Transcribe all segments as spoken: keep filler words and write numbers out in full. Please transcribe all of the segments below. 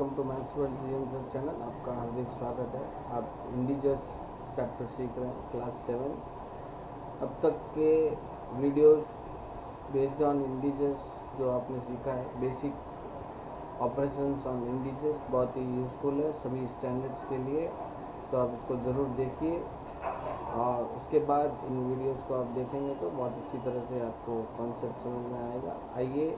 Welcome to maths world GM sir channel. आपका हार्दिक स्वागत है। आप इंडिजर्स चैप्टर सीख रहे हैं क्लास सेवन। अब तक के वीडियोस बेस्ड ऑन इंडिजर्स जो आपने सीखा है, बेसिक ऑपरेशंस ऑन इंडिजर्स, बहुत ही यूज़फुल है सभी स्टैंडर्ड्स के लिए, तो आप इसको ज़रूर देखिए। और उसके बाद इन वीडियोस को आप देखेंगे तो बहुत अच्छी तरह से आपको कॉन्सेप्ट समझ में आएगा। आइए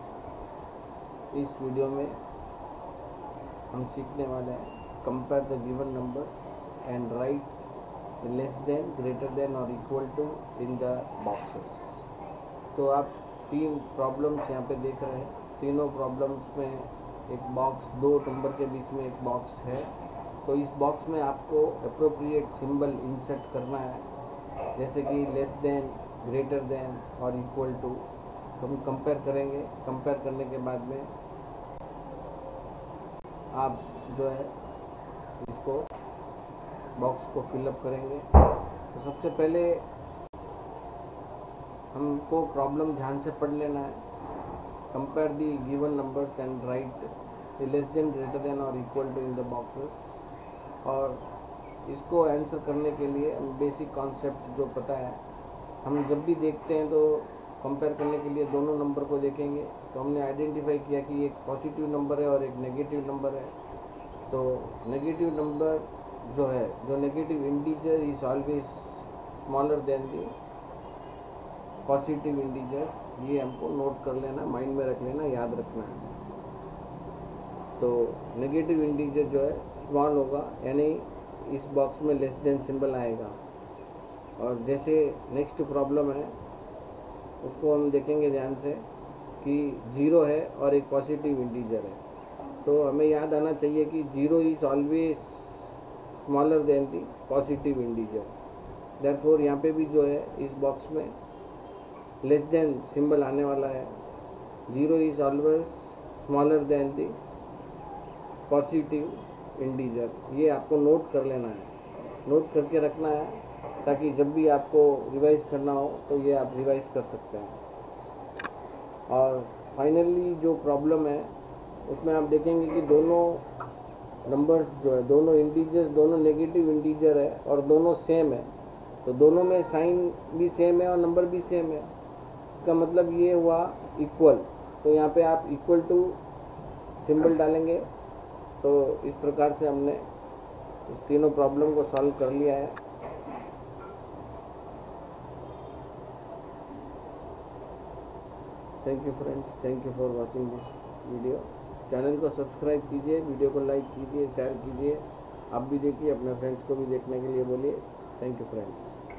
इस वीडियो में हम सीखने वाले हैं compare the given numbers and write less than, greater than और equal to in the boxes. तो आप तीन प्रॉब्लम्स यहाँ पे देख रहे हैं। तीनों प्रॉब्लम्स में एक बॉक्स, दो नंबर के बीच में एक बॉक्स है। तो इस बॉक्स में आपको अप्रोप्रिएट सिंबल इंसर्ट करना है, जैसे कि लेस देन, ग्रेटर देन और इक्वल टू। तो हम कंपेयर करेंगे। कंपेयर करने के बाद में आप जो है इसको बॉक्स को फिलअप करेंगे। तो सबसे पहले हमको प्रॉब्लम ध्यान से पढ़ लेना है। Compare the given numbers and write less than, greater than और equal to in the boxes. और इसको आंसर करने के लिए हम बेसिक कॉन्सेप्ट जो पता है, हम जब भी देखते हैं तो कंपेयर करने के लिए दोनों नंबर को देखेंगे। तो हमने आइडेंटिफाई किया कि एक पॉजिटिव नंबर है और एक नेगेटिव नंबर है। तो नेगेटिव नंबर जो है, जो negative integer is always smaller than the positive integers. ये हमको नोट कर लेना, माइंड में रख लेना, याद रखना है। तो नेगेटिव इंटीजर जो है स्मॉल होगा, यानी इस बॉक्स में लेस देन सिंबल आएगा। और जैसे नेक्स्ट प्रॉब्लम है उसको हम देखेंगे ध्यान से कि जीरो है और एक पॉजिटिव इंटीजर है। तो हमें याद आना चाहिए कि zero is always smaller than the positive integer. Therefore यहाँ पे भी जो है इस बॉक्स में लेस देन सिंबल आने वाला है। Zero is always smaller than the positive integer. ये आपको नोट कर लेना है, नोट करके रखना है, ताकि जब भी आपको रिवाइज करना हो तो ये आप रिवाइज कर सकते हैं। और फाइनली जो प्रॉब्लम है उसमें आप देखेंगे कि दोनों नंबर्स जो है, दोनों इंटीजर्स, दोनों नेगेटिव इंटीजर है और दोनों सेम है। तो दोनों में साइन भी सेम है और नंबर भी सेम है। इसका मतलब ये हुआ इक्वल। तो यहाँ पे आप इक्वल टू सिंबल डालेंगे। तो इस प्रकार से हमने इस तीनों प्रॉब्लम को सॉल्व कर लिया है। Thank you friends, thank you for watching this video. Channel को सब्सक्राइब कीजिए, वीडियो को लाइक कीजिए, शेयर कीजिए। आप भी देखिए, अपने फ्रेंड्स को भी देखने के लिए बोलिए। Thank you friends.